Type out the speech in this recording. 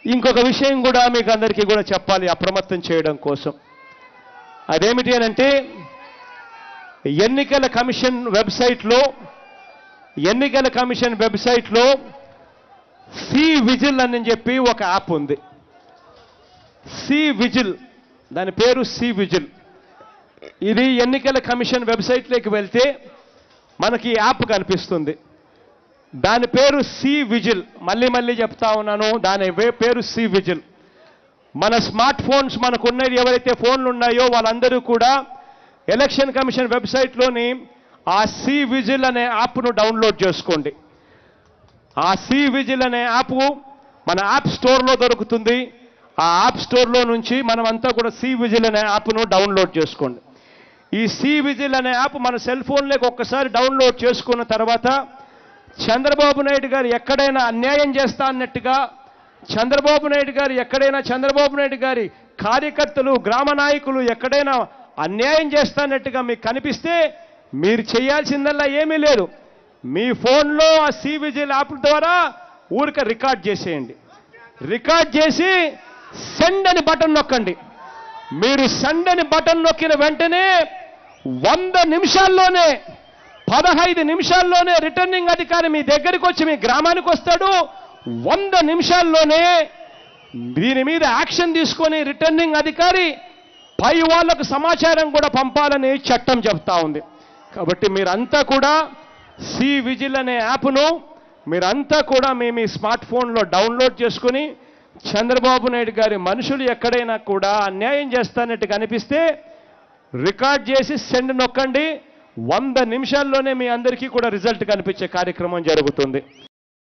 ఇంకొక విషయం కూడా మీకు అందరికీ కూడా చెప్పాలి అప్రమత్తం చేయడం కోసం. అదేమిటి అనంటే ఎన్నికల కమిషన్ వెబ్సైట్లో సి విజిల్ అని చెప్పి ఒక యాప్ ఉంది. సి విజిల్, దాని పేరు సి విజిల్. ఇది ఎన్నికల కమిషన్ వెబ్సైట్లోకి వెళ్తే మనకి యాప్ కనిపిస్తుంది. దాని పేరు సి విజిల్. మళ్ళీ చెప్తా ఉన్నాను, దాని పేరు సి విజిల్. మన స్మార్ట్ ఫోన్స్ మనకున్నది ఎవరైతే ఫోన్లు ఉన్నాయో వాళ్ళందరూ కూడా ఎలక్షన్ కమిషన్ వెబ్సైట్లోని ఆ సి విజిల్ అనే యాప్ను డౌన్లోడ్ చేసుకోండి. ఆ సి విజిల్ అనే యాప్ మన యాప్ స్టోర్లో దొరుకుతుంది. ఆ యాప్ స్టోర్లో నుంచి మనమంతా కూడా సి విజిల్ అనే యాప్ను డౌన్లోడ్ చేసుకోండి. ఈ సి విజిల్ అనే యాప్ మన సెల్ ఫోన్లోకి ఒక్కసారి డౌన్లోడ్ చేసుకున్న తర్వాత చంద్రబాబు నాయుడు గారు ఎక్కడైనా అన్యాయం చేస్తా అన్నట్టుగా, చంద్రబాబు నాయుడు గారి కార్యకర్తలు, గ్రామ నాయకులు ఎక్కడైనా అన్యాయం చేస్తానట్టుగా మీకు కనిపిస్తే మీరు చేయాల్సిందల్లా ఏమీ లేదు. మీ ఫోన్లో ఆ సి విజిల్ యాప్ ద్వారా ఊరిక రికార్డ్ చేసేయండి. రికార్డ్ చేసి సెండ్ అని బటన్ నొక్కండి. మీరు సెండ్ అని బటన్ నొక్కిన వెంటనే 100 నిమిషాల్లోనే 15 నిమిషాల్లోనే రిటర్నింగ్ అధికారి మీ దగ్గరికి వచ్చి మీ గ్రామానికి వస్తాడు. 100 నిమిషాల్లోనే దీని మీద యాక్షన్ తీసుకొని రిటర్నింగ్ అధికారి పై వాళ్లకు సమాచారం కూడా పంపాలని చట్టం చెప్తా ఉంది. కాబట్టి మీరంతా కూడా సి విజిల్ అనే యాప్ను మీరంతా కూడా మీ స్మార్ట్ ఫోన్లో డౌన్లోడ్ చేసుకుని చంద్రబాబు నాయుడు గారి మనుషులు ఎక్కడైనా కూడా అన్యాయం చేస్తానట్టు కనిపిస్తే రికార్డ్ చేసి సెండ్ నొక్కండి. 100 నిమిషాల్లోనే మీ అందరికీ కూడా రిజల్ట్ కనిపించే కార్యక్రమం జరుగుతుంది.